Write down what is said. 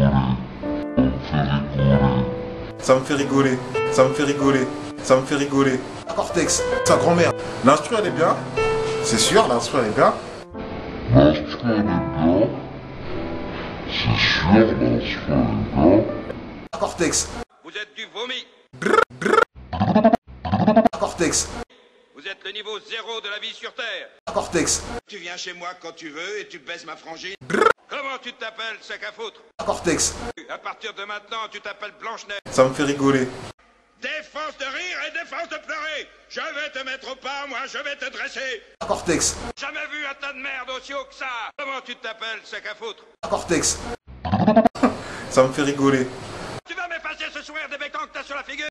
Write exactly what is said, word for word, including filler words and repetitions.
Ça me fait rigoler. Ça me fait rigoler. Ça me fait rigoler. Cortex, sa grand-mère. L'instru elle est bien. C'est sûr, l'instru elle est bien. L'instru elle est bien. C'est sûr, l'instru elle est bien. Cortex. Vous êtes du vomi. Cortex. Vous êtes le niveau zéro de la vie sur Terre. Cortex. Tu viens chez moi quand tu veux et tu baises ma frangine. Comment tu t'appelles, sac à foutre? Cortex. À partir de maintenant, tu t'appelles Blanche-Neige. Ça me fait rigoler. Défense de rire et défense de pleurer. Je vais te mettre au pas, moi, je vais te dresser. Cortex. Jamais vu un tas de merde aussi haut que ça. Comment tu t'appelles, sac à foutre? Cortex. Ça me fait rigoler. Tu vas m'effacer ce sourire débectant que t'as sur la figure?